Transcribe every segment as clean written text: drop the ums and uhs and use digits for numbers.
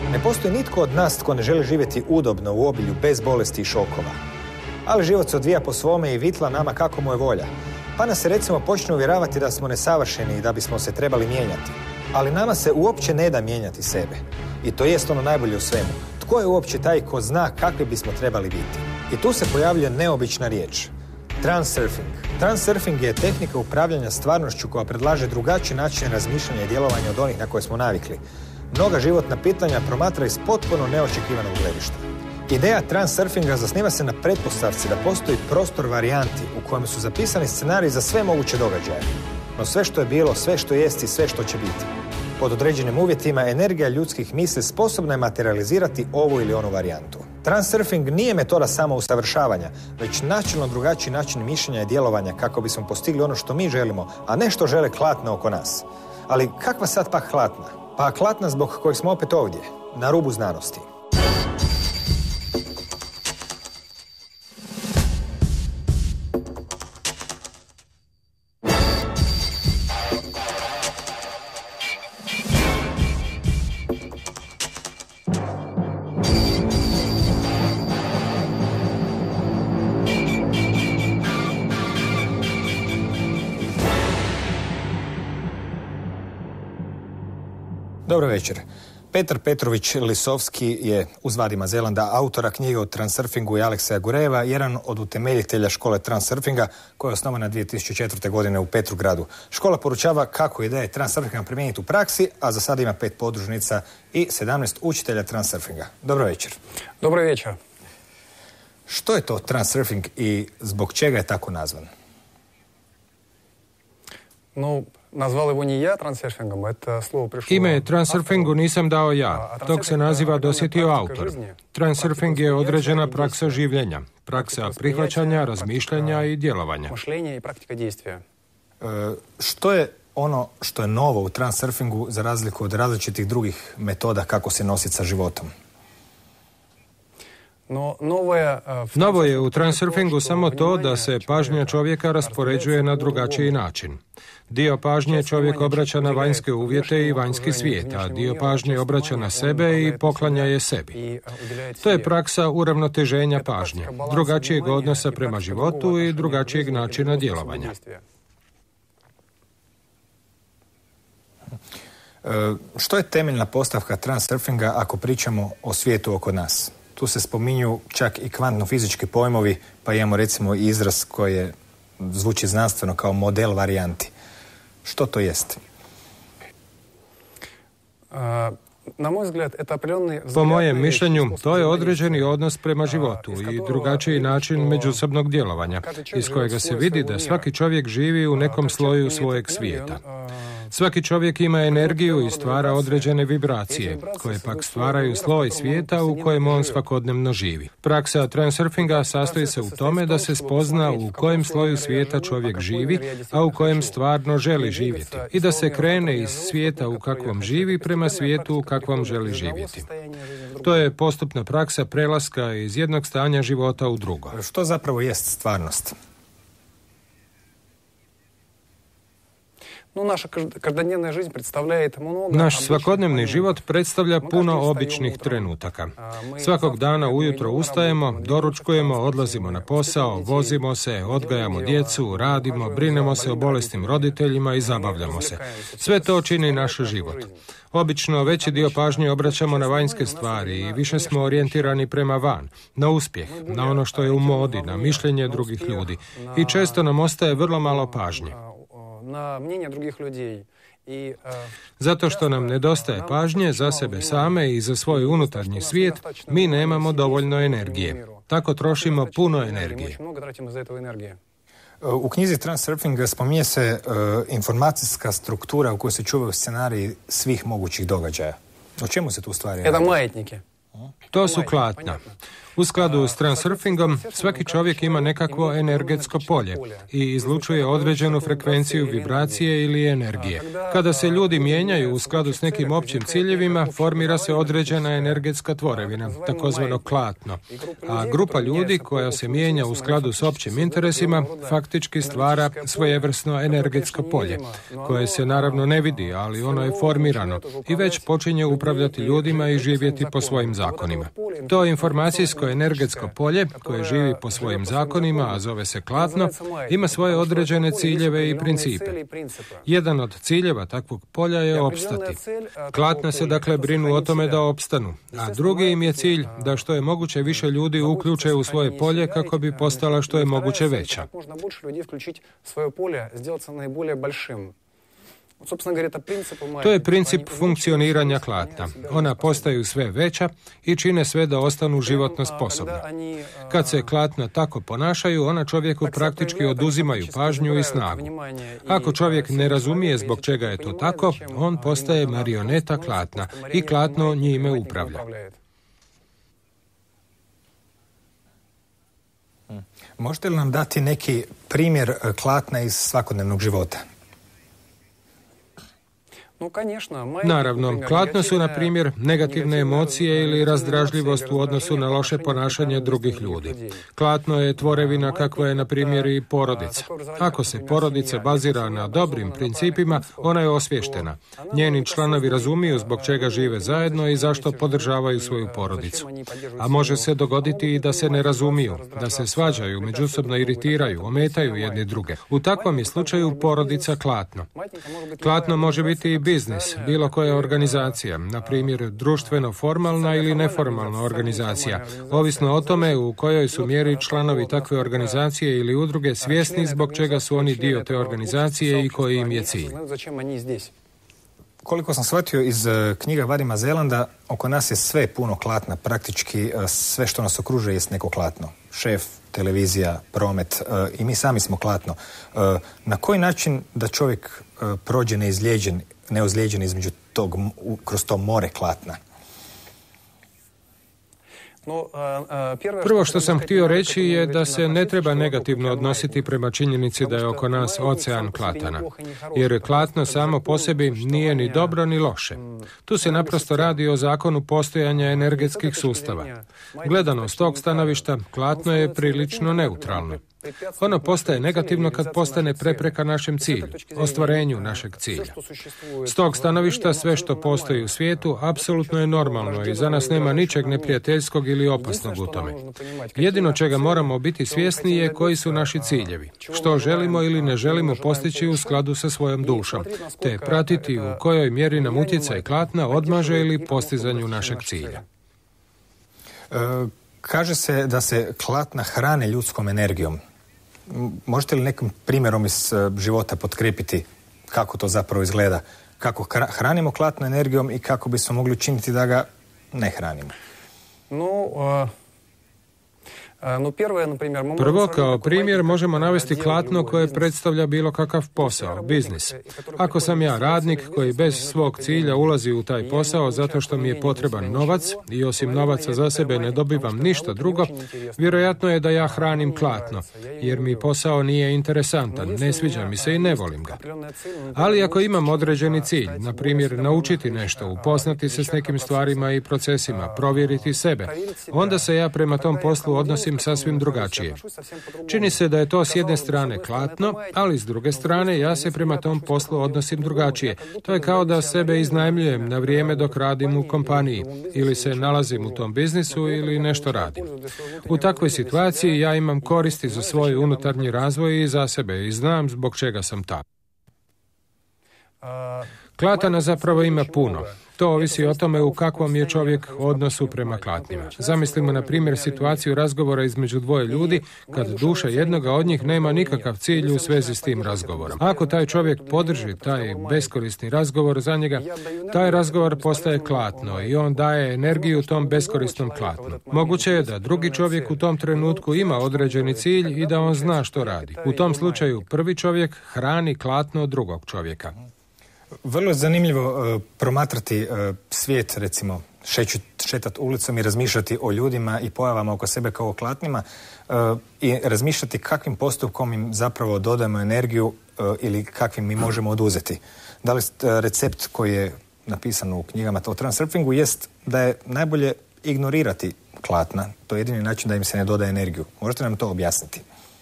Ne postoji nitko od nas tko ne želi živjeti udobno u obilju, bez bolesti i šokova. Ali život se odvija po svome i vitla nama kako mu je volja. Pa nas se recimo počne uvjeravati da smo nesavršeni i da bismo se trebali mijenjati. Ali nama se uopće ne da mijenjati sebe. I to jest ono najbolje u svemu. Tko je uopće taj ko zna kakvi bismo trebali biti? I tu se pojavljuje neobična riječ. Transurfing. Transurfing je tehnika upravljanja stvarnošću koja predlaže drugačiji način razmišljanja i djelovanja od onih na koje smo navikli. Mnoga životna pitanja promatra iz potpuno neočekivanog gledišta. Ideja transurfinga zasniva se na pretpostavci da postoji prostor varijanti u kojem su zapisani scenariji za sve moguće događaje. No sve što je bilo, sve što jest i sve što će biti. Pod određenim uvjetima energija ljudskih misli sposobna je materializirati ovu ili onu varijantu. Transurfing nije metoda samo usavršavanja, već načelno drugačiji način mišljenja i djelovanja kako bismo postigli ono što mi želimo, a ne što žele klatna oko nas. Ali kakva sad pak klatna? Pa klatna zbog kojih smo opet ovdje, na rubu znanosti. Dobro večer. Petar Petrović Lisovski je uz Vadima Zelanda autora knjige o transurfingu i Alekseja Gureva, jedan od utemeljitelja škole transurfinga koja je osnovana 2004. godine u Petrogradu. Škola poručava kako ideje transurfinga primijeniti u praksi, a za sada ima 5 podružnica i 17 učitelja transurfinga. Dobro večer. Dobro večer. Što je to transurfing i zbog čega je tako nazvan? Nazval его не я трансерфингом, это слово пришло... Ime transurfingu nisam dao ja, dok se naziva dosjetio autor. Transurfing je određena praksa življenja, praksa prihvaćanja, razmišljanja i djelovanja. Мышление и практика действия. Što je ono što je novo u transurfingu za razliku od različitih drugih metoda kako se nositi sa životom? Novo je u transurfingu samo to da se pažnja čovjeka raspoređuje na drugačiji način. Dio pažnje čovjek obraća na vanjske uvjete i vanjski svijet, a dio pažnje obraća na sebe i poklanja je sebi. To je praksa uravnoteženja pažnje, drugačijeg odnosa prema životu i drugačijeg načina djelovanja. Što je temeljna postavka transurfinga ako pričamo o svijetu oko nas? Tu se spominju čak i kvantno-fizički pojmovi, pa imamo recimo izraz koji zvuči znanstveno kao model varijanti. Što to jest? Po mojem mišljenju, to je određeni odnos prema životu i drugačiji način međusobnog djelovanja, iz kojega se vidi da svaki čovjek živi u nekom sloju svojeg svijeta. Svaki čovjek ima energiju i stvara određene vibracije, koje pak stvaraju sloj svijeta u kojem on svakodnevno živi. Praksa transurfinga sastoji se u tome da se spozna u kojem sloju svijeta čovjek živi, a u kojem stvarno želi živjeti, i da se krene iz svijeta u kakvom živi prema svijetu u kakvom želi živjeti. To je postupna praksa prelaska iz jednog stanja života u drugo. Što zapravo jest stvarnost? Naš svakodnevni život predstavlja puno običnih trenutaka. Svakog dana ujutro ustajemo, doručkujemo, odlazimo na posao, vozimo se, odgajamo djecu, radimo, brinemo se o bolesnim roditeljima i zabavljamo se. Sve to čini naš život. Obično veći dio pažnje obraćamo na vanjske stvari i više smo orijentirani prema van, na uspjeh, na ono što je u modi, na mišljenje drugih ljudi. I često nam ostaje vrlo malo pažnje. Na mnjenje drugih ljudi. Zato što nam nedostaje pažnje za sebe same i za svoj unutarnji svijet, mi nemamo dovoljno energije. Tako trošimo puno energije. U knjizi Transurfing spominje se informacijska struktura u kojoj se čuvaju scenariji svih mogućih događaja. O čemu se tu stvari radi? Это маятники. To su klatna. U skladu s transurfingom, svaki čovjek ima nekakvo energetsko polje i izlučuje određenu frekvenciju vibracije ili energije. Kada se ljudi mijenjaju u skladu s nekim općim ciljevima, formira se određena energetska tvorevina, takozvano klatno. A grupa ljudi koja se mijenja u skladu s općim interesima faktički stvara svojevrsno energetsko polje, koje se naravno ne vidi, ali ono je formirano i već počinje upravljati ljudima i živjeti po svojim zakonima. To informacijsko energetsko polje, koje živi po svojim zakonima, a zove se klatno, ima svoje određene ciljeve i principe. Jedan od ciljeva takvog polja je opstati. Klatna se dakle brinu o tome da opstanu, a drugi im je cilj da što je moguće više ljudi uključe u svoje polje kako bi postala što je moguće veća. To je princip funkcioniranja klatna. Ona postaju sve veća i čine sve da ostanu životno sposobna. Kad se klatna tako ponašaju, ona čovjeku praktički oduzimaju pažnju i snagu. Ako čovjek ne razumije zbog čega je to tako, on postaje marioneta klatna i klatno njime upravlja. Možete li nam dati neki primjer klatna iz svakodnevnog života? Naravno, klatno su, na primjer, negativne emocije ili razdražljivost u odnosu na loše ponašanje drugih ljudi. Klatno je tvorevina kakva je, na primjer, i porodica. Ako se porodica bazira na dobrim principima, ona je osvještena. Njeni članovi razumiju zbog čega žive zajedno i zašto podržavaju svoju porodicu. A može se dogoditi i da se ne razumiju, da se svađaju, međusobno iritiraju, ometaju jedni druge. U takvom je slučaju porodica klatno. Klatno može biti i biznis, bilo koja organizacija, na primjer društveno formalna ili neformalna organizacija, ovisno o tome u kojoj su mjeri članovi takve organizacije ili udruge svjesni zbog čega su oni dio te organizacije i koji im je cilj. Koliko sam shvatio iz knjiga Vadima Zelanda, oko nas je sve puno klatna, praktički sve što nas okružuje jest neko klatno. Šef, televizija, promet i mi sami smo klatno. Na koji način da čovjek prođe neozlijeđen između kroz to more klatna? Prvo što sam htio reći je da se ne treba negativno odnositi prema činjenici da je oko nas ocean klatana, jer klatno samo po sebi nije ni dobro ni loše. Tu se naprosto radi o zakonu postojanja energetskih sustava. Gledano s tog stanovišta, klatno je prilično neutralno. Ono postaje negativno kad postane prepreka našem cilju, ostvarenju našeg cilja. S tog stanovišta sve što postoji u svijetu apsolutno je normalno i za nas nema ničeg neprijateljskog ili opasnog u tome. Jedino čega moramo biti svjesni je koji su naši ciljevi, što želimo ili ne želimo postići u skladu sa svojom dušom, te pratiti u kojoj mjeri nam utjecaj klatna odmaže ili postizanju našeg cilja. Kaže se da se klatna hrane ljudskom energijom. Možete li nekim primjerom iz života potkrijepiti kako to zapravo izgleda? Kako hranimo klatno energijom i kako bismo mogli učiniti da ga ne hranimo? Prvo, kao primjer, možemo navesti klatno koje predstavlja bilo kakav posao, biznis. Ako sam ja radnik koji bez svog cilja ulazi u taj posao zato što mi je potreban novac i osim novaca za sebe ne dobivam ništa drugo, vjerojatno je da ja hranim klatno, jer mi posao nije interesantan, ne sviđa mi se i ne volim ga. Ali ako imam određeni cilj, na primjer naučiti nešto, upoznati se s nekim stvarima i procesima, provjeriti sebe, onda se ja prema tom poslu odnosim sasvim drugačije. Čini se da je to s jedne strane klatno, ali s druge strane ja se prema tom poslu odnosim drugačije. To je kao da sebe iznajmljujem na vrijeme dok radim u kompaniji ili se nalazim u tom biznisu ili nešto radim. U takvoj situaciji ja imam koristi za svoj unutarnji razvoj i za sebe i znam zbog čega sam tamo. Klatana zapravo ima puno. To ovisi o tome u kakvom je čovjek odnosu prema klatnima. Zamislimo na primjer situaciju razgovora između dvoje ljudi kad duša jednoga od njih nema nikakav cilj u svezi s tim razgovorom. Ako taj čovjek podrži taj beskorisni razgovor za njega, taj razgovor postaje klatno i on daje energiju tom beskorisnom klatnu. Moguće je da drugi čovjek u tom trenutku ima određeni cilj i da on zna što radi. U tom slučaju prvi čovjek hrani klatno drugog čovjeka. Vrlo je zanimljivo promatrati svijet, recimo, šetati ulicom i razmišljati o ljudima i pojavama oko sebe kao o klatnima i razmišljati kakvim postupkom im zapravo dodajemo energiju ili kakvim mi možemo oduzeti. Da li recept koji je napisan u knjigama o transurfingu jest da je najbolje ignorirati klatna. To je jedini način da im se ne dodaje energiju. Možete nam to objasniti?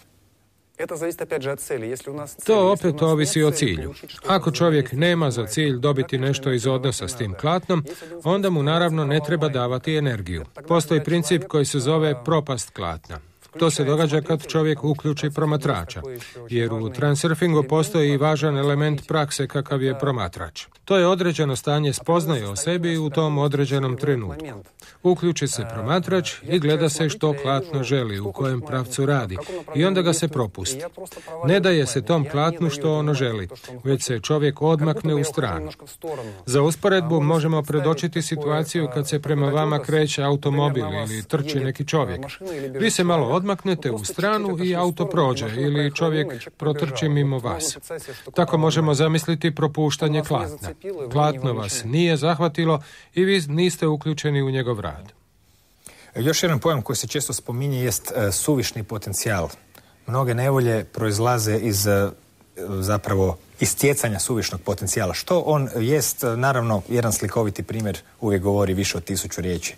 To opet ovisi o cilju. Ako čovjek nema za cilj dobiti nešto iz odnosa s tim klatnom, onda mu naravno ne treba davati energiju. Postoji princip koji se zove propast klatna. To se događa kad čovjek uključi promatrača, jer u transurfingu postoji i važan element prakse kakav je promatrač. To je određeno stanje spoznaje o sebi u tom određenom trenutku. Uključi se promatrač i gleda se što klatno želi, u kojem pravcu radi, i onda ga se propusti. Ne daje se tom klatnu što ono želi, već se čovjek odmakne u stranu. Za usporedbu možemo predočiti situaciju kad se prema vama kreće automobil ili trči neki čovjek. Vi se malo odmaknete u stranu i auto prođe ili čovjek protrči mimo vas. Tako možemo zamisliti propuštanje klatna. Klatno vas nije zahvatilo i vi niste uključeni u njegov rad. Još jedan pojam koji se često spominje jest suvišni potencijal. Mnoge nevolje proizlaze iz zapravo istjecanja suvišnog potencijala. Što on jest, naravno, jedan slikoviti primjer uvijek govori više od 1000 riječi.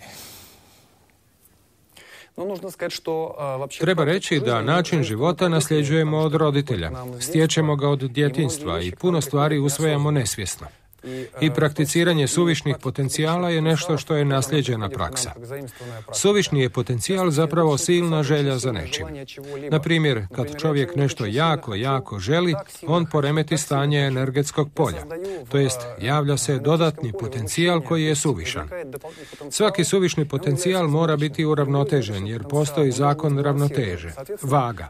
Treba reći da način života nasljeđujemo od roditelja. Stječemo ga od djetinjstva i puno stvari usvajamo nesvjesno. I prakticiranje suvišnih potencijala je nešto što je nasljeđena praksa. Suvišni je potencijal zapravo silna želja za nečim. Na primjer, kad čovjek nešto jako želi, on poremeti stanje energetskog polja. To jest, javlja se dodatni potencijal koji je suvišan. Svaki suvišni potencijal mora biti uravnotežen, jer postoji zakon ravnoteže, vaga.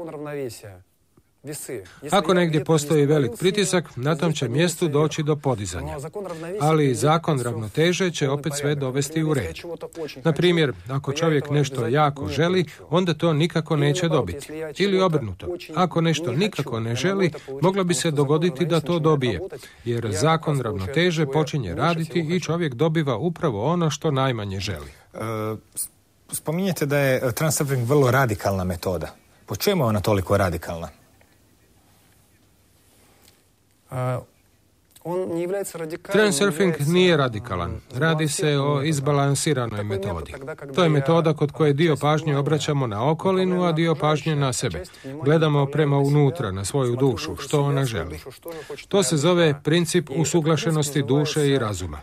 Ako negdje postoji velik pritisak, na tom će mjestu doći do podizanja. Ali zakon ravnoteže će opet sve dovesti u red. Na primjer, ako čovjek nešto jako želi, onda to nikako neće dobiti. Ili obrnuto. Ako nešto nikako ne želi, moglo bi se dogoditi da to dobije. Jer zakon ravnoteže počinje raditi i čovjek dobiva upravo ono što najmanje želi. Spominjete da je transurfing vrlo radikalna metoda. Po čemu je ona toliko radikalna? Transurfing nije radikalan. Radi se o izbalansiranoj metodi. To je metoda kod koje dio pažnje obraćamo na okolinu, a dio pažnje na sebe. Gledamo prema unutra, na svoju dušu, što ona želi. To se zove princip usuglašenosti duše i razuma.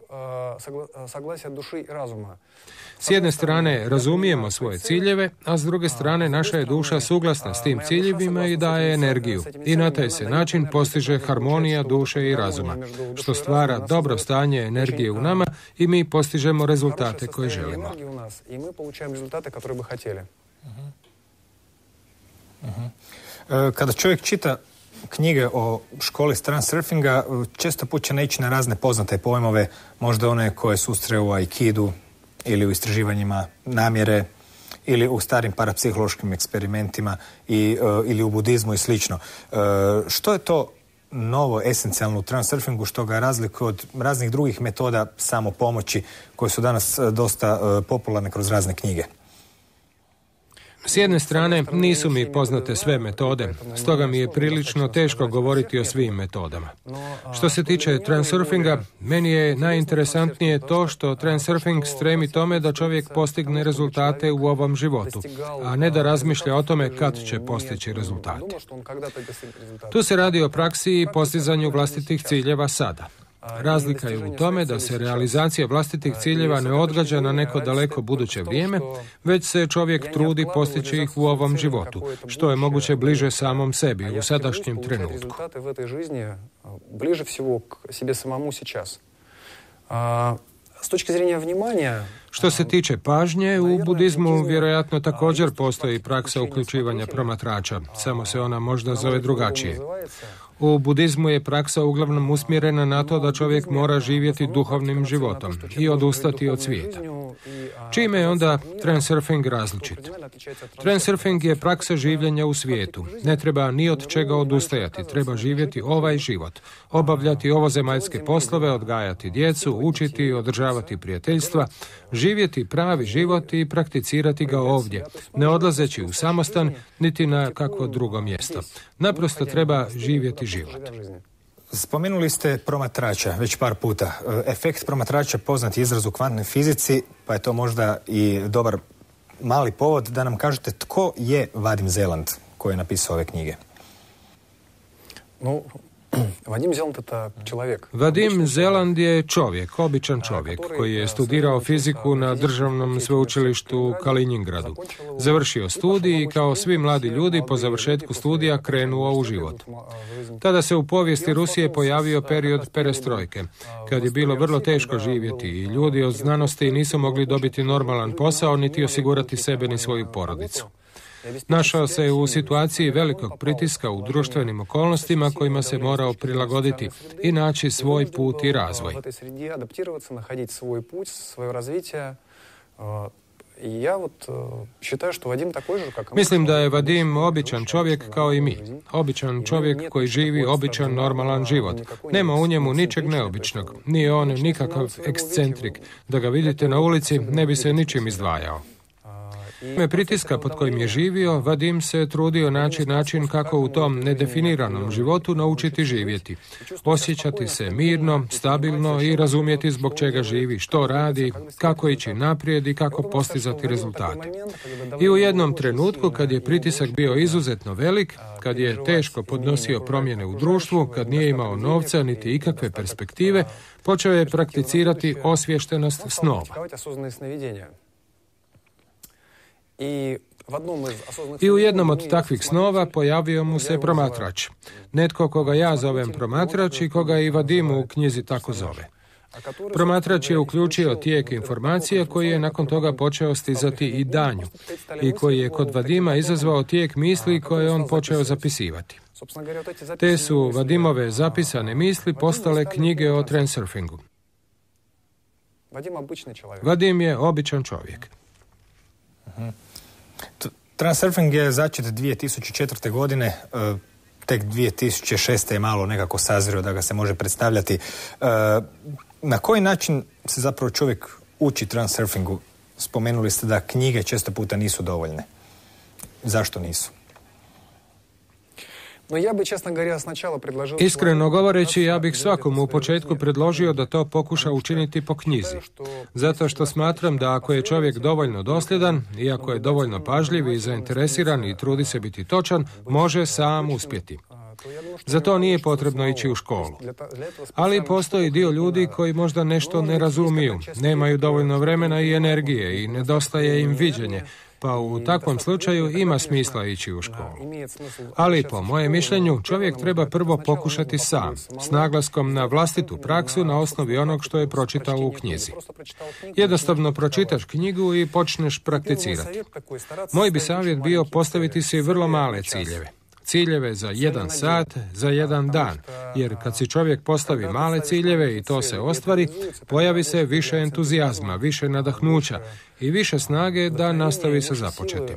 S jedne strane razumijemo svoje ciljeve, a s druge strane naša je duša suglasna s tim ciljevima i daje energiju. I na taj se način postiže harmonija duše i razuma, što stvara dobro stanje energije u nama i mi postižemo rezultate koje želimo. Kada čovjek čita knjige o školi transurfinga, često put će naići na razne poznate pojmove, možda one koje susre u aikidu, ili u istraživanjima namjere, ili u starim parapsihološkim eksperimentima ili u budizmu i slično. Što je to novo esencijalno u transurfingu što ga razlikuje od raznih drugih metoda samopomoći koje su danas dosta popularne kroz razne knjige? S jedne strane, nisu mi poznate sve metode, stoga mi je prilično teško govoriti o svim metodama. Što se tiče transurfinga, meni je najinteresantnije to što transurfing stremi tome da čovjek postigne rezultate u ovom životu, a ne da razmišlja o tome kad će postići rezultate. Tu se radi o praksi i postizanju vlastitih ciljeva sada. Razlika je u tome da se realizacija vlastitih ciljeva ne odgađa na neko daleko buduće vrijeme, već se čovjek trudi postići ih u ovom životu, što je moguće bliže samom sebi u sadašnjem trenutku. Što se tiče pažnje, u budizmu vjerojatno također postoji praksa uključivanja promatrača, samo se ona možda zove drugačije. U budizmu je praksa uglavnom usmjerena na to da čovjek mora živjeti duhovnim životom i odustati od svijeta. Čime je onda transurfing različit? Transurfing je praksa življenja u svijetu. Ne treba ni od čega odustajati, treba živjeti ovaj život, obavljati ovozemaljske poslove, odgajati djecu, učiti, održavati prijateljstva, živjeti pravi život i prakticirati ga ovdje, ne odlazeći u samostan niti na kakvo drugo mjesto. Naprosto treba živjeti život. Spomenuli ste promatrača već par puta. Efekt promatrača poznat je izraz u kvantnoj fizici, pa je to možda i dobar mali povod da nam kažete tko je Vadim Zeland koji je napisao ove knjige. Vadim Zeland je čovjek, običan čovjek, koji je studirao fiziku na državnom sveučilištu u Kaliningradu. Završio studij i kao svi mladi ljudi po završetku studija krenuo u život. Tada se u povijesti Rusije pojavio period perestrojke, kad je bilo vrlo teško živjeti i ljudi od znanosti nisu mogli dobiti normalan posao niti osigurati sebe ni svoju porodicu. Našao se u situaciji velikog pritiska u društvenim okolnostima kojima se morao prilagoditi i naći svoj put i razvoj. Mislim da je Vadim običan čovjek kao i mi. Običan čovjek koji živi običan normalan život. Nema u njemu ničeg neobičnog. Nije on nikakav ekscentrik. Da ga vidite na ulici, ne bi se ničim izdvajao. Ime pritiska pod kojim je živio, Vadim se trudio naći način kako u tom nedefiniranom životu naučiti živjeti. Osjećati se mirno, stabilno i razumjeti zbog čega živi, što radi, kako ići naprijed i kako postizati rezultate. I u jednom trenutku, kad je pritisak bio izuzetno velik, kad je teško podnosio promjene u društvu, kad nije imao novca niti ikakve perspektive, počeo je prakticirati osviještenost snova. I u jednom od takvih snova pojavio mu se promatrač. Netko koga ja zovem promatrač i koga i Vadim u knjizi tako zove. Promatrač je uključio tijek informacija koji je nakon toga počeo stizati i danju i koji je kod Vadima izazvao tijek misli koje je on počeo zapisivati. Te su Vadimove zapisane misli postale knjige o transurfingu. Vadim je običan čovjek. Transurfing je začet 2004. godine, tek 2006. je malo nekako sazrio da ga se može predstavljati. Na koji način se zapravo čovjek uči transurfingu? Spomenuli ste da knjige često puta nisu dovoljne. Zašto nisu? Iskreno govoreći, ja bih svakom u početku predložio da to pokuša učiniti po knjizi. Zato što smatram da ako je čovjek dovoljno dosljedan, i ako je dovoljno pažljiv i zainteresiran i trudi se biti točan, može sam uspjeti. Za to nije potrebno ići u školu. Ali postoji dio ljudi koji možda nešto ne razumiju, nemaju dovoljno vremena i energije i nedostaje im viđenje, pa u takvom slučaju ima smisla ići u školu. Ali po mojem mišljenju čovjek treba prvo pokušati sam, s naglaskom na vlastitu praksu na osnovi onog što je pročitao u knjizi. Jednostavno pročitaš knjigu i počneš prakticirati. Moj bi savjet bio postaviti si vrlo male ciljeve. Ciljeve za 1 sat, za 1 dan, jer kad si čovjek postavi male ciljeve i to se ostvari, pojavi se više entuzijazma, više nadahnuća i više snage da nastavi sa započetim.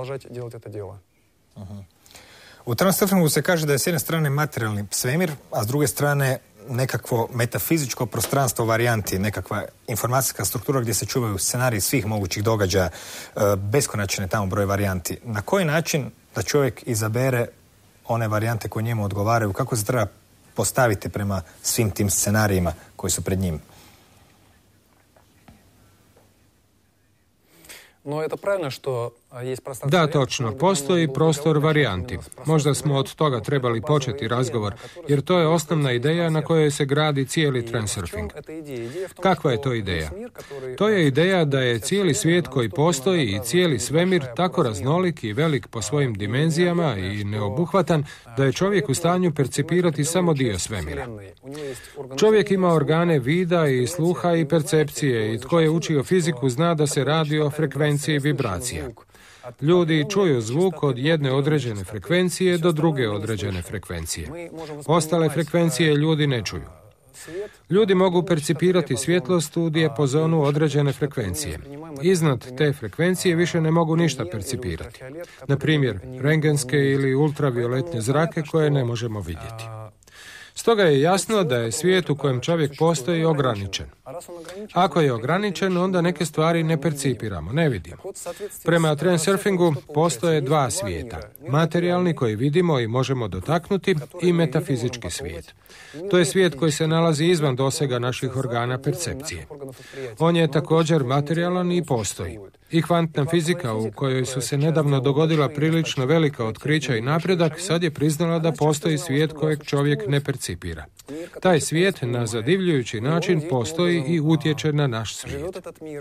U transurfingu se kaže da je s jedne strane materijalni svemir, a s druge strane nekakvo metafizičko prostranstvo varijanti, nekakva informacijska struktura gdje se čuvaju scenariji svih mogućih događaja, beskonačan je tamo broj varijanti. Na koji način da čovjek izabere one varijante koje njemu odgovaraju, kako se treba postaviti prema svim tim scenarijima koji su pred njim? Da, točno. Postoji prostor varijanti. Možda smo od toga trebali početi razgovor, jer to je osnovna ideja na kojoj se gradi cijeli transurfing. Kakva je to ideja? To je ideja da je cijeli svijet koji postoji i cijeli svemir tako raznolik i velik po svojim dimenzijama i neobuhvatan da je čovjek u stanju percipirati samo dio svemira. Čovjek ima organe vida i sluha i percepcije i tko je učio fiziku zna da se radi o frekvenciji vibracija. Ljudi čuju zvuk od jedne određene frekvencije do druge određene frekvencije. Ostale frekvencije ljudi ne čuju. Ljudi mogu percipirati svjetlost u dijapazonu određene frekvencije. Iznad te frekvencije više ne mogu ništa percipirati. Na primjer, rentgenske ili ultravioletne zrake koje ne možemo vidjeti. Stoga je jasno da je svijet u kojem čovjek postoji ograničen. Ako je ograničen, onda neke stvari ne percipiramo, ne vidimo. Prema transurfingu postoje dva svijeta. Materijalni koji vidimo i možemo dotaknuti i metafizički svijet. To je svijet koji se nalazi izvan dosega naših organa percepcije. On je također materijalan i postoji. I kvantna fizika u kojoj su se nedavno dogodila prilično velika otkrića i napredak sad je priznala da postoji svijet kojeg čovjek ne percipira. Taj svijet na zadivljujući način postoji i utječe na naš svijet.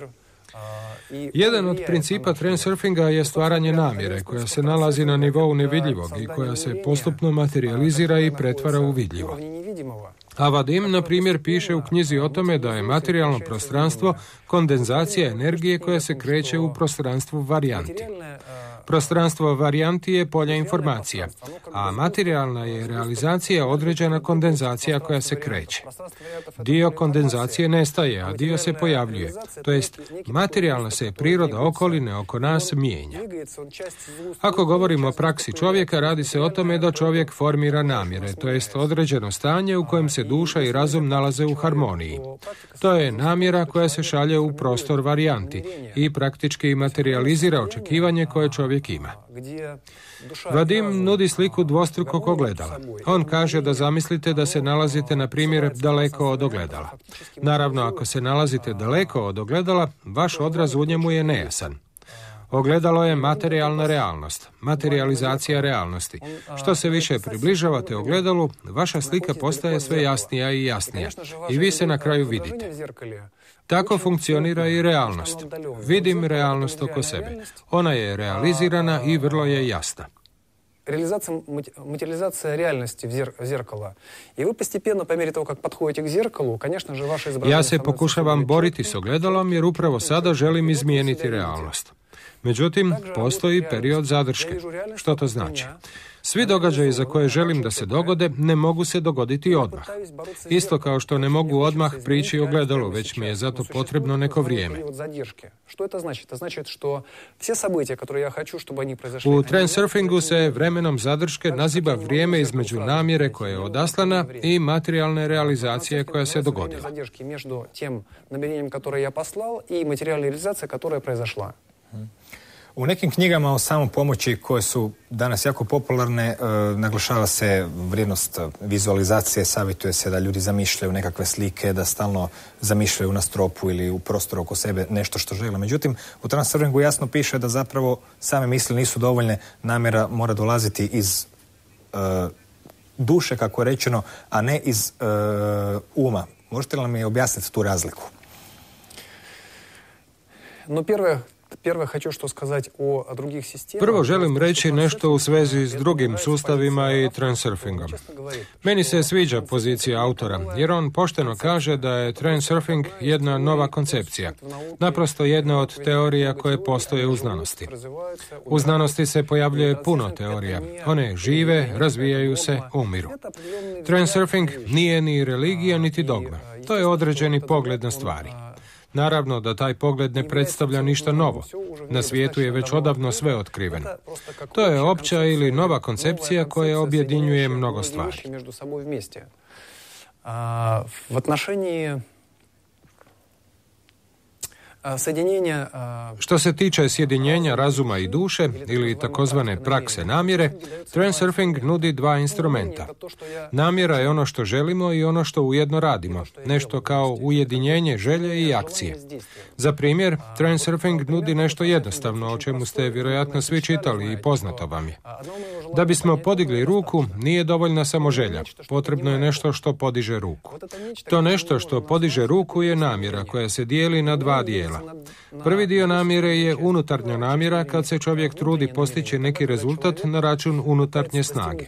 Jedan od principa transurfinga je stvaranje namjere koja se nalazi na nivou nevidljivog i koja se postupno materializira i pretvara u vidljivo. A Vadim, na primjer, piše u knjizi o tome da je materijalno prostranstvo kondenzacija energije koja se kreće u prostranstvu varijanti. Prostranstvo varijanti je polje informacija, a materijalna je realizacija određena kondenzacija koja se kreće. Dio kondenzacije nestaje, a dio se pojavljuje, to jest materijalna se priroda okoline oko nas mijenja. Ako govorimo o praksi čovjeka, radi se o tome da čovjek formira namjere, to jest određeno stanje u kojem se duša i razum nalaze u harmoniji. To je namjera koja se šalje u prostor varijanti i praktički materializira očekivanje koje čovjek ima. Vadim nudi sliku dvostrukog ogledala. On kaže da zamislite da se nalazite, na primjer, daleko od ogledala. Naravno, ako se nalazite daleko od ogledala, vaš odraz u njemu je nejasan. Ogledalo je materijalna realnost, materializacija realnosti. Što se više približavate ogledalu, vaša slika postaje sve jasnija i jasnija. I vi se na kraju vidite. Tako funkcionira i realnost. Vidim realnost oko sebe. Ona je realizirana i vrlo je jasna. Материализация реальности в зеркало. И вы постепенно, по мере того, как подходите к зеркалу, конечно же, ваше изображение... Ja se pokušavam boriti s ogledalom jer upravo sada želim izmijeniti realnost. Međutim, postoji period zadrške. Što to znači? Svi događaji za koje želim da se dogode ne mogu se dogoditi odmah. Isto kao što ne mogu odmah prići ogledalu, već mi je zato potrebno neko vrijeme. U transurfingu se vremenom zadrške naziva vrijeme između namjere koja je odaslana i materijalne realizacije koja se dogodila. U nekim knjigama o samopomoći koje su danas jako popularne, naglašava se vrijednost vizualizacije, savjetuje se da ljudi zamišljaju nekakve slike, da stalno zamišljaju na stropu ili u prostoru oko sebe nešto što žele. Međutim, u transurfingu jasno piše da zapravo same misli nisu dovoljne, namjera mora dolaziti iz duše, kako je rečeno, a ne iz uma. Možete li mi objasniti tu razliku? Prvo želim reći nešto u svezi s drugim sustavima i transurfingom. Meni se sviđa pozicija autora, jer on pošteno kaže da je transurfing jedna nova koncepcija, naprosto jedna od teorija koje postoje u znanosti. U znanosti se pojavljuje puno teorija. One žive, razvijaju se, umiru. Transurfing nije ni religija, niti dogma. To je određeni pogled na stvari. Naravno da taj pogled ne predstavlja ništa novo. Na svijetu je već odavno sve otkriveno. To je opća ili nova koncepcija koja objedinjuje mnogo stvari. Što se tiče sjedinjenja razuma i duše ili takozvane prakse namjere, transurfing nudi dva instrumenta. Namjera je ono što želimo i ono što ujedno radimo, nešto kao ujedinjenje želje i akcije. Za primjer, transurfing nudi nešto jednostavno, o čemu ste vjerojatno svi čitali i poznato vam je. Da bismo podigli ruku, nije dovoljna samo želja, potrebno je nešto što podiže ruku. To nešto što podiže ruku je namjera koja se dijeli na dva dijela. Prvi dio namjere je unutarnja namjera kad se čovjek trudi postići neki rezultat na račun unutarnje snage.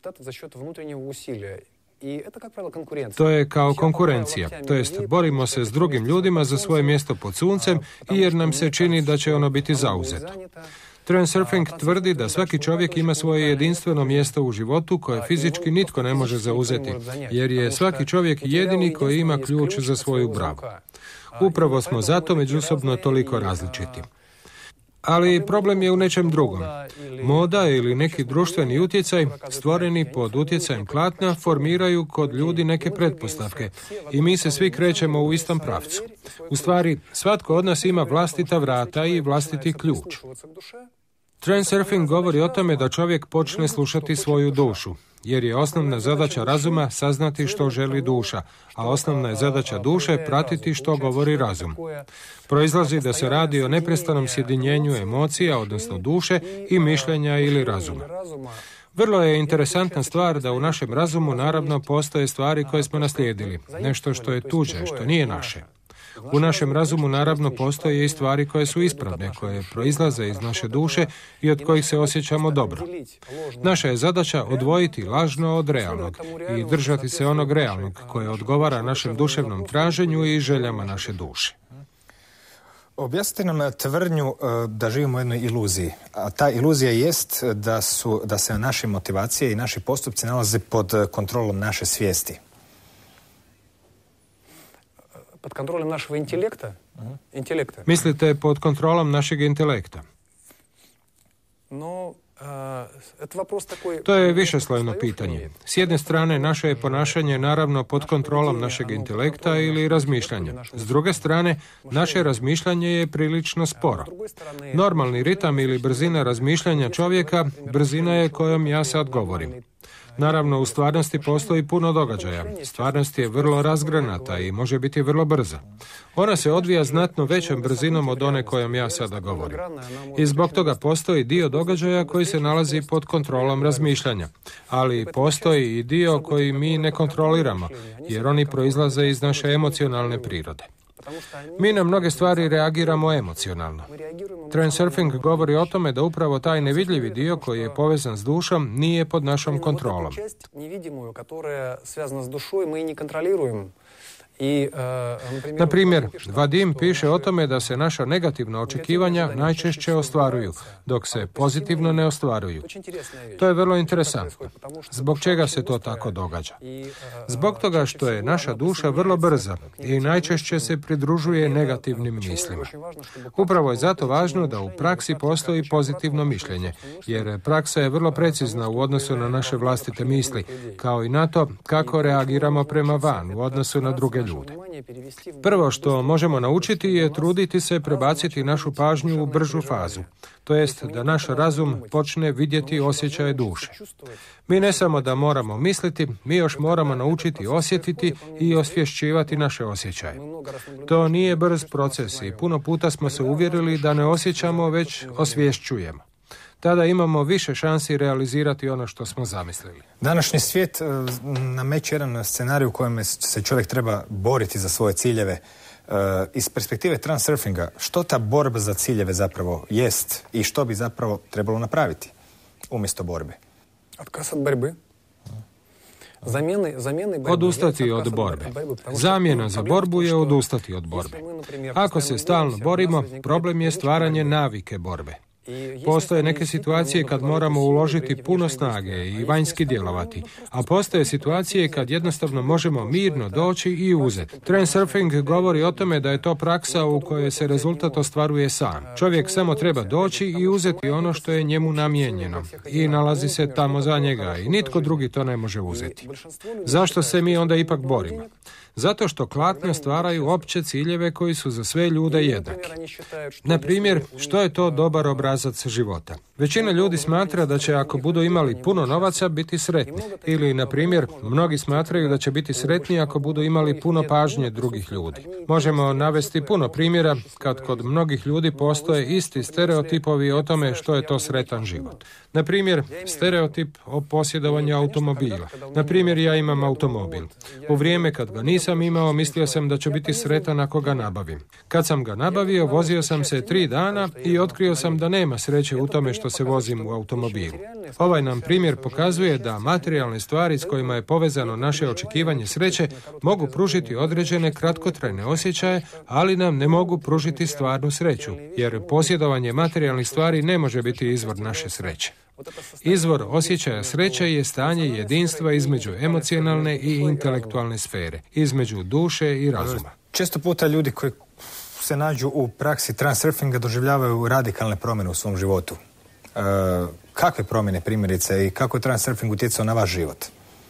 To je kao konkurencija, to jest borimo se s drugim ljudima za svoje mjesto pod suncem i jer nam se čini da će ono biti zauzeto. Transurfing tvrdi da svaki čovjek ima svoje jedinstveno mjesto u životu koje fizički nitko ne može zauzeti, jer je svaki čovjek jedini koji ima ključ za svoju bravu. Upravo smo zato međusobno toliko različiti. Ali problem je u nečem drugom. Moda ili neki društveni utjecaj, stvoreni pod utjecajem klatna, formiraju kod ljudi neke pretpostavke i mi se svi krećemo u istom pravcu. U stvari, svatko od nas ima vlastita vrata i vlastiti ključ. Transurfing govori o tome da čovjek počne slušati svoju dušu, jer je osnovna zadaća razuma saznati što želi duša, a osnovna je zadaća duše pratiti što govori razum. Proizlazi da se radi o neprestanom sjedinjenju emocija, odnosno duše i mišljenja ili razuma. Vrlo je interesantna stvar da u našem razumu naravno postoje stvari koje smo naslijedili, nešto što je tuđe, što nije naše. U našem razumu naravno postoje i stvari koje su ispravne, koje proizlaze iz naše duše i od kojih se osjećamo dobro. Naša je zadaća odvojiti lažno od realnog i držati se onog realnog koje odgovara našem duševnom traženju i željama naše duše. Objasnite nam tvrdnju da živimo u jednoj iluziji. A ta iluzija jest da se naše motivacije i naši postupci nalaze pod kontrolom naše svijesti. Pod kontrolom našeg intelekta? Mislite pod kontrolom našeg intelekta? To je višeslojno pitanje. S jedne strane, naše je ponašanje naravno pod kontrolom našeg intelekta ili razmišljanja. S druge strane, naše razmišljanje je prilično sporo. Normalni ritam ili brzina razmišljanja čovjeka, brzina je kojom ja sad govorim. Naravno, u stvarnosti postoji puno događaja. Stvarnost je vrlo razgranata i može biti vrlo brza. Ona se odvija znatno većom brzinom od one kojom ja sada govorim. I zbog toga postoji dio događaja koji se nalazi pod kontrolom razmišljanja. Ali postoji i dio koji mi ne kontroliramo, jer oni proizlaze iz naše emocionalne prirode. Mi na mnoge stvari reagiramo emocionalno. Transurfing govori o tome da upravo taj nevidljivi dio koji je povezan s dušom nije pod našom kontrolom. Na primjer, Vadim piše o tome da se naša negativna očekivanja najčešće ostvaruju, dok se pozitivno ne ostvaruju. To je vrlo interesantno. Zbog čega se to tako događa? Zbog toga što je naša duša vrlo brza i najčešće se pridružuje negativnim mislima. Upravo je zato važno da u praksi postoji pozitivno mišljenje, jer praksa je vrlo precizna u odnosu na naše vlastite misli, kao i na to kako reagiramo prema van u odnosu na druge ljude. Prvo što možemo naučiti je truditi se prebaciti našu pažnju u bržu fazu, to jest da naš razum počne vidjeti osjećaje duše. Mi ne samo da moramo misliti, mi još moramo naučiti osjetiti i osvješćivati naše osjećaje. To nije brz proces i puno puta smo se uvjerili da ne osjećamo, već osvješćujemo. Tada imamo više šansi realizirati ono što smo zamislili. Današnji svijet nameće jedan scenarij u kojem se čovjek treba boriti za svoje ciljeve. Iz perspektive transurfinga, što ta borba za ciljeve zapravo jest i što bi zapravo trebalo napraviti umjesto borbe? Отказ od borbe. Odustati od borbe. Zamjena za borbu je odustati od borbe. Ako se stalno borimo, problem je stvaranje navike borbe. Postoje neke situacije kad moramo uložiti puno snage i vanjski djelovati, a postoje situacije kad jednostavno možemo mirno doći i uzeti. Transurfing govori o tome da je to praksa u kojoj se rezultat ostvaruje sam. Čovjek samo treba doći i uzeti ono što je njemu namijenjeno i nalazi se tamo za njega i nitko drugi to ne može uzeti. Zašto se mi onda ipak borimo? Zato što klatne stvaraju opće ciljeve koji su za sve ljude jednaki. Na primjer, što je to dobar obrazac života? Većina ljudi smatra da će ako budu imali puno novaca biti sretni. Ili, na primjer, mnogi smatraju da će biti sretni ako budu imali puno pažnje drugih ljudi. Možemo navesti puno primjera kad kod mnogih ljudi postoje isti stereotipovi o tome što je to sretan život. Na primjer, stereotip o posjedovanju automobila. Na primjer, ja imam automobil. U vrijeme kad ga nisam imao, mislio sam da ću biti sretan ako ga nabavim. Kad sam ga nabavio, vozio sam se 3 dana i otkrio sam da nema sreće u tome što što se vozim u automobilu. Ovaj nam primjer pokazuje da materijalne stvari s kojima je povezano naše očekivanje sreće mogu pružiti određene kratkotrajne osjećaje, ali nam ne mogu pružiti stvarnu sreću, jer posjedovanje materijalnih stvari ne može biti izvor naše sreće. Izvor osjećaja sreće je stanje jedinstva između emocionalne i intelektualne sfere, između duše i razuma. Često puta ljudi koji se nađu u praksi transurfinga doživljavaju radikalne promjene u svom životu. Kakve promjene primjerice i kako je transurfing utjecao na vaš život?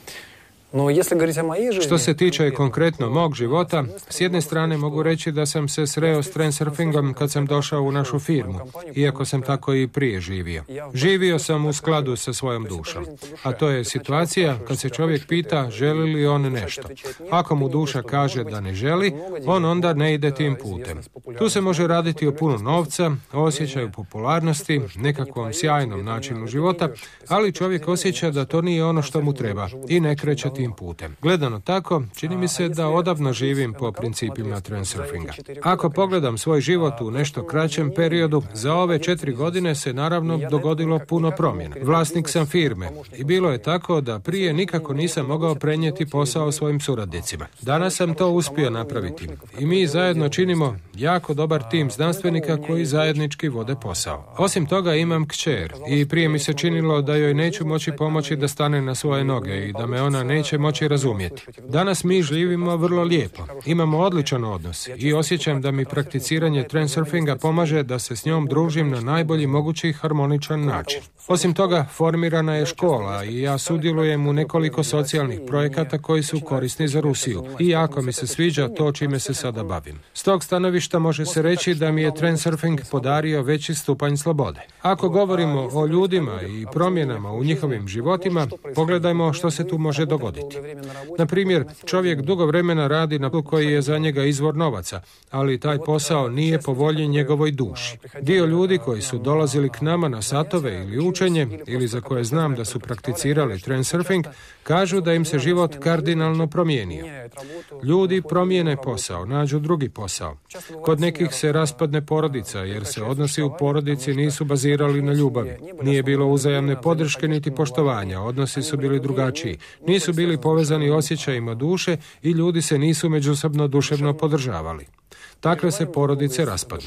Što se tiče konkretno mog života, s jedne strane mogu reći da sam se sreo s transurfingom kad sam došao u našu firmu, iako sam tako i prije živio. Živio sam u skladu sa svojom dušom, a to je situacija kad se čovjek pita želi li on nešto. Ako mu duša kaže da ne želi, on onda ne ide tim putem. Tu se može raditi o puno novca, o osjećaju popularnosti, nekakvom sjajnom načinu života, ali čovjek osjeća da to nije ono što mu treba i ne kreće tim putem. Gledano tako, čini mi se da odavno živim po principima transurfinga. Ako pogledam svoj život u nešto kraćem periodu, za ove 4 godine se naravno dogodilo puno promjena. Vlasnik sam firme i bilo je tako da prije nikako nisam mogao prenijeti posao svojim suradnicima. Danas sam to uspio napraviti i mi zajedno činimo jako dobar tim znanstvenika koji zajednički vode posao. Osim toga imam kćer i prije mi se činilo da joj neću moći pomoći da stane na svoje noge i da me ona neće moći razumjeti. Danas mi živimo vrlo lijepo, imamo odličan odnos i osjećam da mi prakticiranje transurfinga pomaže da se s njom družim na najbolji mogući harmoničan način. Osim toga, formirana je škola i ja sudjelujem u nekoliko socijalnih projekata koji su korisni za Rusiju i jako mi se sviđa to čime se sada bavim. S tog stanovišta može se reći da mi je transurfing podario veći stupanj slobode. Ako govorimo o ljudima i promjenama u njihovim životima, pogledajmo što se tu može dogoditi. Na primjer, čovjek dugo vremena radi na poslu koji je za njega izvor novaca, ali taj posao nije po volji njegovoj duši. Dio ljudi koji su dolazili k nama na satove ili učenje, ili za koje znam da su prakticirali transurfing, kažu da im se život kardinalno promijenio. Ljudi promijene posao, nađu drugi posao. Kod nekih se raspadne porodica, jer se odnosi u porodici nisu bazirali na ljubavi. Nije bilo uzajamne podrške niti poštovanja, odnosi su bili drugačiji. Nisu bili povezani osjećajima duše i ljudi se nisu međusobno duševno podržavali. Takve se porodice raspadnu.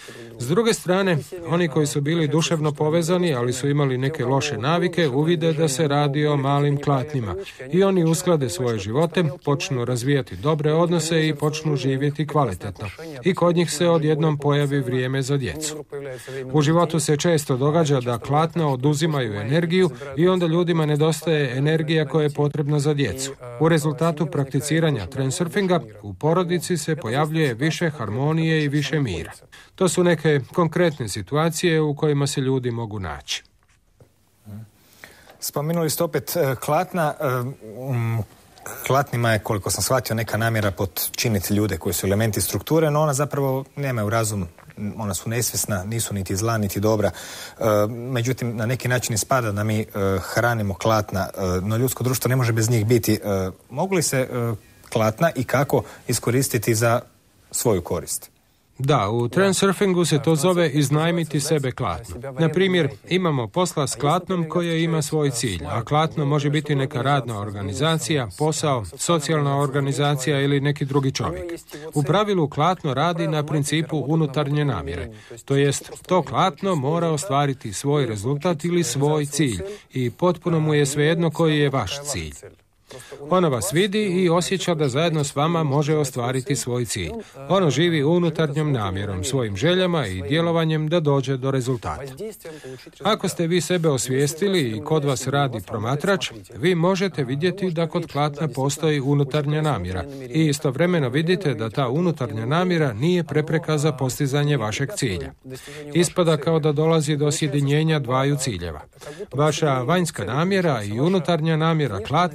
S druge strane, oni koji su bili duševno povezani, ali su imali neke loše navike, uvide da se radi o malim klatnima i oni usklade svoje živote, počnu razvijati dobre odnose i počnu živjeti kvalitetno. I kod njih se odjednom pojavi vrijeme za djecu. U životu se često događa da klatna oduzimaju energiju i onda ljudima nedostaje energija koja je potrebna za djecu. U rezultatu prakticiranja transurfinga u porodici se pojavljuje više harmonije i više mira. To su neke konkretne situacije u kojima se ljudi mogu naći. Spomenuli ste opet klatna. Klatnima je, koliko sam shvatio, neka namjera podčiniti ljude koji su elementi strukture, no ona zapravo nemaju razum, ona su nesvjesna, nisu niti zla, niti dobra. Međutim, na neki način ispada da mi hranimo klatna, no ljudsko društvo ne može bez njih biti. Mogu li se klatna i kako iskoristiti za svoju korist? Da, u transurfingu se to zove iznajmiti sebe klatno. Na primjer, imamo posla s klatnom koje ima svoj cilj, a klatno može biti neka radna organizacija, posao, socijalna organizacija ili neki drugi čovjek. U pravilu klatno radi na principu unutarnje namjere, to jest to klatno mora ostvariti svoj rezultat ili svoj cilj i potpuno mu je svejedno koji je vaš cilj. Ono vas vidi i osjeća da zajedno s vama može ostvariti svoj cilj. Ono živi unutarnjom namjerom, svojim željama i djelovanjem da dođe do rezultata. Ako ste vi sebe osvijestili i kod vas radi promatrač, vi možete vidjeti da kod klatna postoji unutarnja namjera i istovremeno vidite da ta unutarnja namjera nije prepreka za postizanje vašeg cilja. Ispada kao da dolazi do sjedinjenja dvaju ciljeva. Vaša vanjska namjera i unutarnja namjera klatna se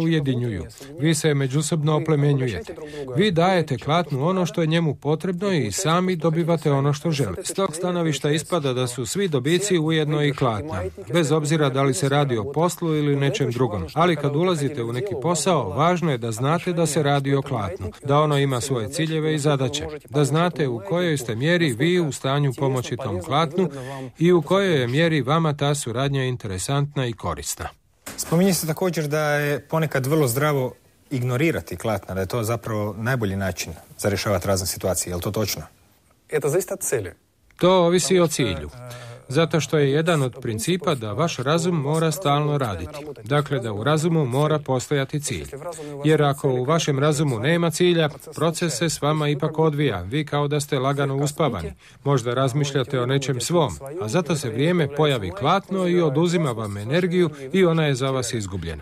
ujedinjuju. Vi se međusobno oplemenjujete. Vi dajete klatnu ono što je njemu potrebno i sami dobivate ono što žele. S tog stanovišta ispada da su svi dobici ujedno i klatna, bez obzira da li se radi o poslu ili nečem drugom. Ali kad ulazite u neki posao, važno je da znate da se radi o klatnu, da ono ima svoje ciljeve i zadaće, da znate u kojoj ste mjeri vi u stanju pomoći tom klatnu i u kojoj je mjeri vama ta suradnja interesantna i korisna. Spominje se također da je ponekad vrlo zdravo ignorirati klatna, da je to zapravo najbolji način za rješavati razne situacije. Je li to točno? Это зависит от цели. To ovisi o cilju. Zato što je jedan od principa da vaš razum mora stalno raditi. Dakle, da u razumu mora postojati cilj. Jer ako u vašem razumu nema cilja, proces se s vama ipak odvija. Vi kao da ste lagano uspavani. Možda razmišljate o nečem svom, a zato se vrijeme pojavi klatno i oduzima vam energiju i ona je za vas izgubljena.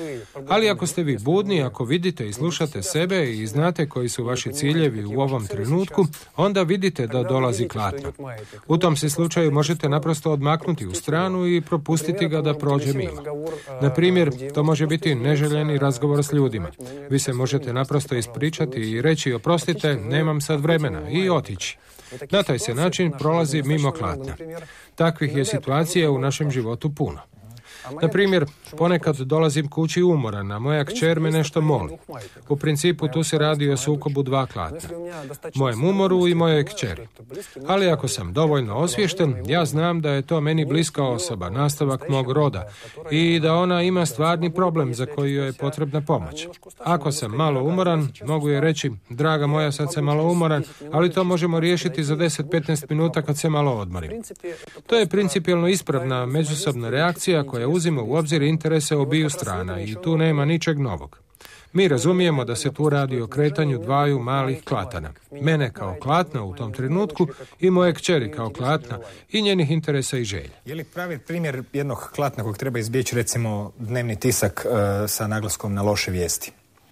Ali ako ste vi budni, ako vidite i slušate sebe i znate koji su vaši ciljevi u ovom trenutku, onda vidite da dolazi klatno. U tom se slučaju možete naprosto odmaknuti u stranu i propustiti ga da prođe mimo. Na primjer, to može biti neželjeni razgovor s ljudima. Vi se možete naprosto ispričati i reći oprostite, nemam sad vremena i otići. Na taj se način prolazi mimo klatna. Takvih je situacija u našem životu puno. Na primjer, ponekad dolazim kući umoran, a moja kćer me nešto moli. U principu tu se radi o sukobu dva klatna. Mojem umoru i mojoj kćeri. Ali ako sam dovoljno osviješten, ja znam da je to meni bliska osoba, nastavak mog roda, i da ona ima stvarni problem za koji joj je potrebna pomoć. Ako sam malo umoran, mogu je reći, draga moja, sad sam malo umoran, ali to možemo riješiti za 10-15 minuta kad se malo odmorim. To je principijelno ispravna međusobna reakcija koja uzima u obzir interese obiju strana i tu nema ničeg novog. Mi razumijemo da se tu radi o kretanju dvaju malih klatana. Mene kao klatna u tom trenutku i moje kćeri kao klatna i njenih interesa i želja. Je li pravi primjer jednog klatna kojeg treba izbjeći, recimo dnevni tisak sa naglaskom na loše vijesti?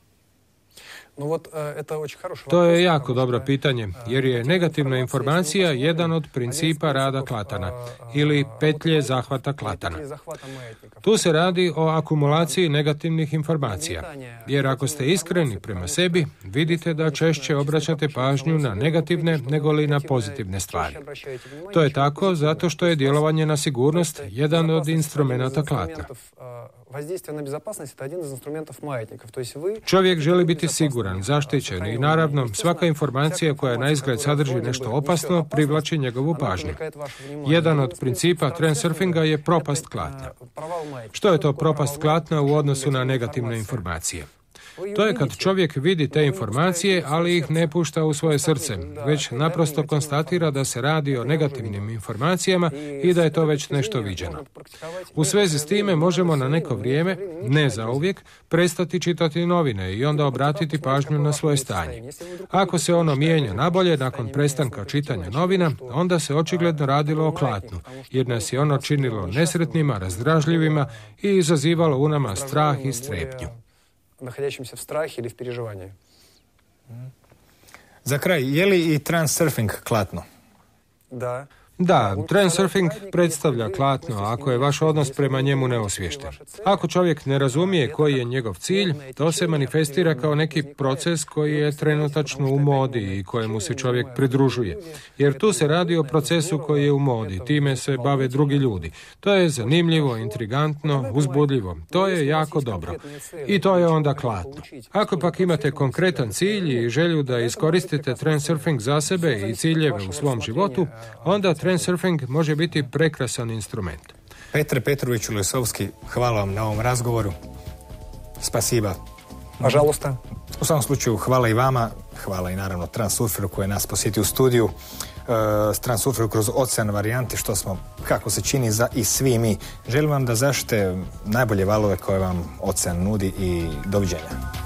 To je jako dobro pitanje, jer je negativna informacija jedan od principa rada klatana, ili petlje zahvata klatana. Tu se radi o akumulaciji negativnih informacija, jer ako ste iskreni prema sebi, vidite da češće obraćate pažnju na negativne nego li na pozitivne stvari. To je tako zato što je djelovanje na sigurnost jedan od instrumenata klatna. Čovjek želi biti siguran, zaštićen i naravno svaka informacija koja naizgled sadrži nešto opasno privlači njegovu pažnju. Jedan od principa transurfinga je propast klatna. Što je to propast klatna u odnosu na negativne informacije? To je kad čovjek vidi te informacije, ali ih ne pušta u svoje srce, već naprosto konstatira da se radi o negativnim informacijama i da je to već nešto viđeno. U svezi s time možemo na neko vrijeme, ne zauvijek, prestati čitati novine i onda obratiti pažnju na svoje stanje. Ako se ono mijenja nabolje nakon prestanka čitanja novina, onda se očigledno radilo o klatnu, jer nas je ono činilo nesretnima, razdražljivima i izazivalo u nama strah i strepnju. Находящимся в страхе или в переживании. Za kraj, je li i transurfing klatno? Da. Da, transurfing predstavlja klatno ako je vaš odnos prema njemu neosviješten. Ako čovjek ne razumije koji je njegov cilj, to se manifestira kao neki proces koji je trenutačno u modi i kojemu se čovjek pridružuje. Jer tu se radi o procesu koji je u modi, time se bave drugi ljudi. To je zanimljivo, intrigantno, uzbudljivo. To je jako dobro. I to je onda klatno. Ako pak imate konkretan cilj i želju da iskoristite transurfing za sebe i ciljeve u svom životu, onda transurfing može biti prekrasan instrument. Petre Petrović-Lesovski, hvala vam na ovom razgovoru. Spasiba. Пожалуйста. U svakom slučaju, hvala i vama. Hvala i naravno Transurferu koji je nas posjetio u studiju. Transurferu kroz ocean varijante, što smo, kako se čini, i svi mi. Želim vam da zaštite najbolje valove koje vam ocean nudi i doviđenja.